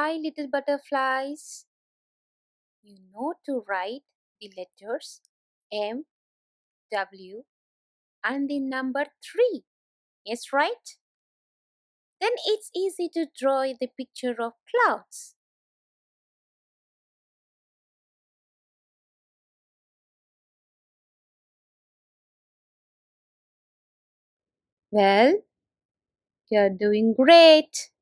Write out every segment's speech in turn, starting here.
Hi, little butterflies. You know to write the letters M, W, and the number 3. Yes, right? Then it's easy to draw the picture of clouds. Well, you're doing great.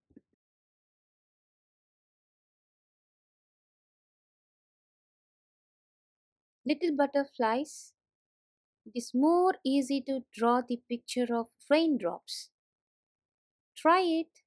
Little butterflies, it is more easy to draw the picture of raindrops. Try it.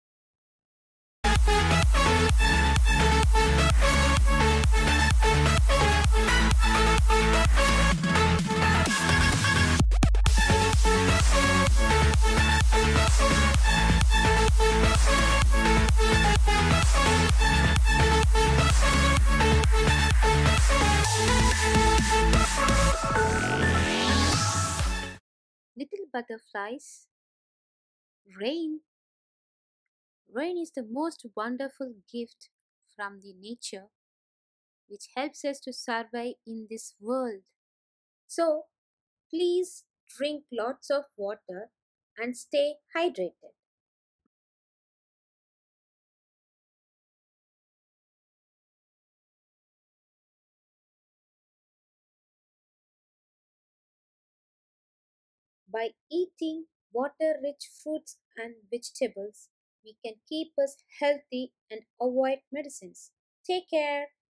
Little butterflies, rain. Rain is the most wonderful gift from the nature which helps us to survive in this world. So, please drink lots of water and stay hydrated. By eating water rich fruits and vegetables, we can keep us healthy and avoid medicines. Take care.